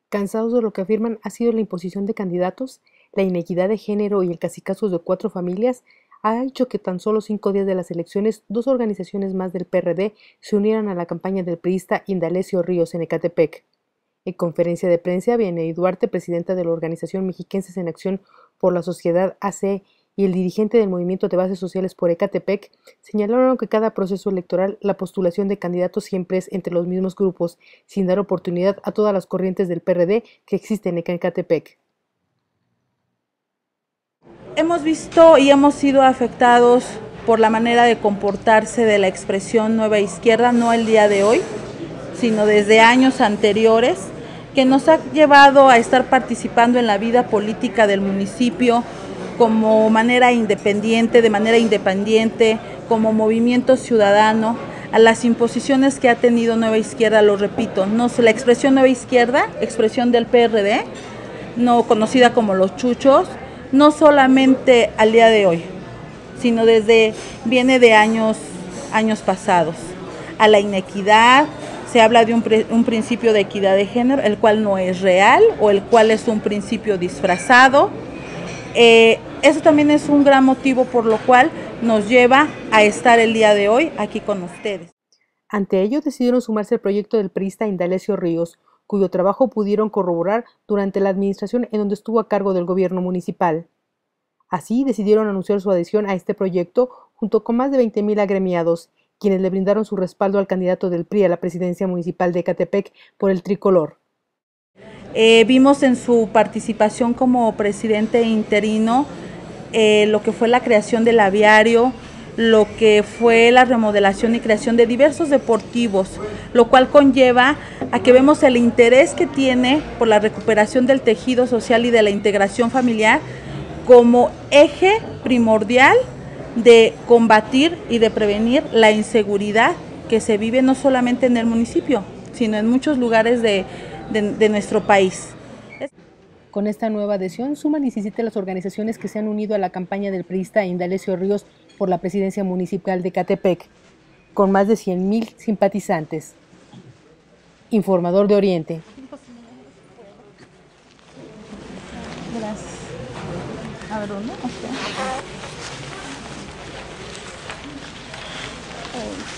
Cansados de lo que afirman ha sido la imposición de candidatos, la inequidad de género y el cacicazgo de 4 familias, ha hecho que tan solo 5 días de las elecciones, 2 organizaciones más del PRD se unieran a la campaña del priista Indalecio Ríos en Ecatepec. En conferencia de prensa, Vianey Duarte, presidenta de la Organización Mexiquenses en Acción por la Sociedad AC, y el dirigente del Movimiento de Bases Sociales por Ecatepec, señalaron que cada proceso electoral la postulación de candidatos siempre es entre los mismos grupos, sin dar oportunidad a todas las corrientes del PRD que existen en Ecatepec. Hemos visto y hemos sido afectados por la manera de comportarse de la expresión Nueva Izquierda, no el día de hoy, sino desde años anteriores, que nos ha llevado a estar participando en la vida política del municipio como manera independiente, de manera independiente, como movimiento ciudadano, a las imposiciones que ha tenido Nueva Izquierda, lo repito, no la expresión Nueva Izquierda, expresión del PRD, no conocida como los chuchos, no solamente al día de hoy, sino viene de años pasados. A la inequidad, se habla de un principio de equidad de género, el cual no es real o el cual es un principio disfrazado. Eso también es un gran motivo por lo cual nos lleva a estar el día de hoy aquí con ustedes. Ante ello decidieron sumarse al proyecto del priista Indalecio Ríos, cuyo trabajo pudieron corroborar durante la administración en donde estuvo a cargo del gobierno municipal. Así decidieron anunciar su adhesión a este proyecto junto con más de 20,000 agremiados, quienes le brindaron su respaldo al candidato del PRI a la presidencia municipal de Ecatepec por el tricolor. Vimos en su participación como presidente interino lo que fue la creación del aviario, lo que fue la remodelación y creación de diversos deportivos, lo cual conlleva a que vemos el interés que tiene por la recuperación del tejido social y de la integración familiar como eje primordial de combatir y de prevenir la inseguridad que se vive no solamente en el municipio, sino en muchos lugares de nuestro país. Con esta nueva adhesión suman 17 las organizaciones que se han unido a la campaña del priista Indalecio Ríos por la presidencia municipal de Ecatepec, con más de 100,000 simpatizantes. Informador de Oriente. Gracias. A ver, ¿dónde? Okay.